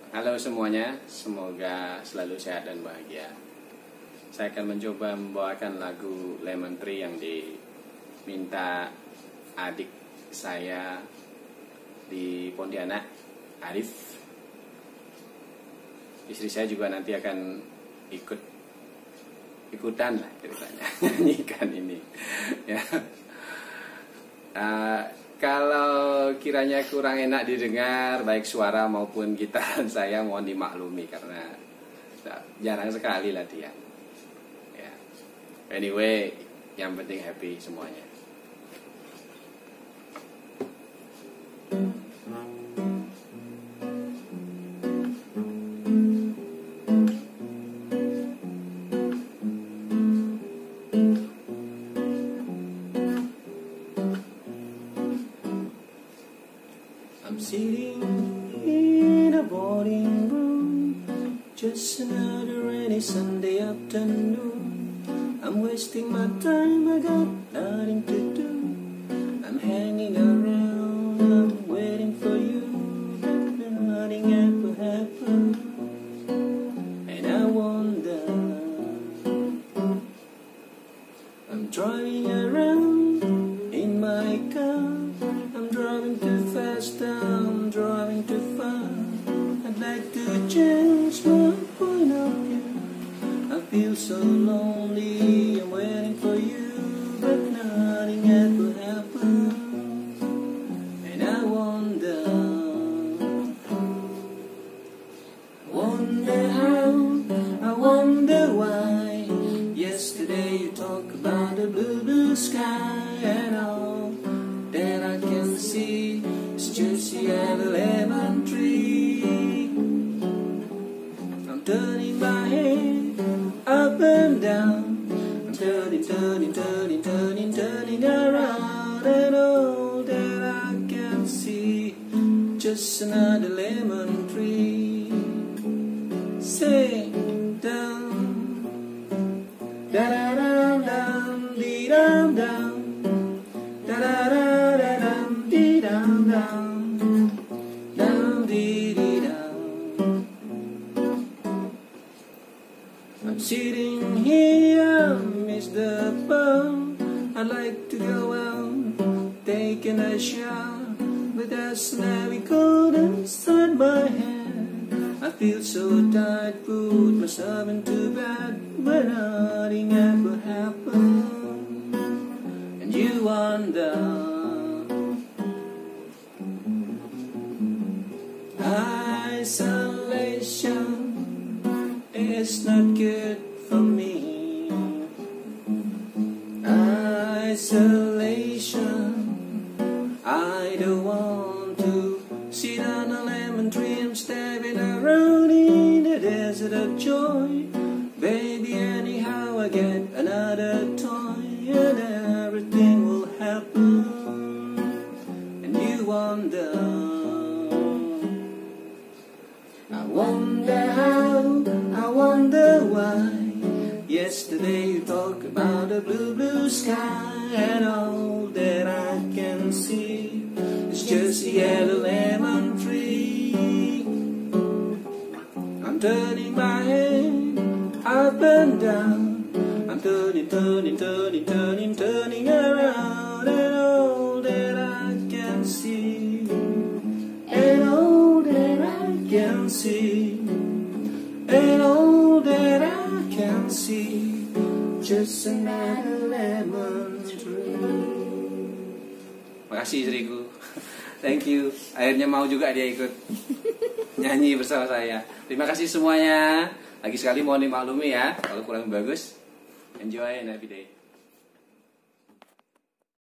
Halo semuanya, semoga selalu sehat dan bahagia. Saya akan mencoba membawakan lagu Lemon Tree yang diminta adik saya di Pontianak, Arif. Istri saya juga nanti akan ikutan lah ceritanya nyanyikan ini ya. Kalau kiranya kurang enak didengar baik suara maupun gitaran saya, mohon dimaklumi karena jarang sekali latihan ya. Anyway, yang penting happy semuanya. I'm sitting in a boarding room, just another rainy Sunday afternoon. I'm wasting my time, I got nothing to do. I'm hanging around, I'm waiting for you, but nothing ever happened. And I wonder, I'm driving around in my car, I'm driving too fast, I'm driving too far. I'd like to change my point of view. I feel so lonely, I'm waiting for you, but nothing ever happens. And I wonder how, I wonder why. Yesterday you talked about the blue, blue sky, and all that I can see is just a lemon tree. I'm turning my head up and down, I'm turning around, and all that I can see just another lemon tree. Sing down, da da da dum, dee dum dum, da da da da dum, dee dum dum, dum dee dee dum. I'm sitting here, miss the boat. I'd like to go out, taking a shower, but there's never cold inside my head. I feel so tired, put myself into bed, but nothing ever happened. And you wonder, isolation is not good for me. Isolation, I don't want to sit on a lemon tree. I'm staring around in the desert of joy. Baby, anyhow I get another toy, and everything will happen. And you wonder, I wonder how, I wonder why. Yesterday you talked about the blue, blue sky, and all that I can see is just a yellow lemon tree. I'm turning my head up and down, I'm turning around, and all that I can see, and all that I can see, and all that I can see, just another lemon tree. Makasih istriku. Thank you. Akhirnya mau juga dia ikut nyanyi bersama saya. Terima kasih semuanya. Lagi sekali mohon dimaklumi ya kalau kurang bagus. Enjoy and happy day.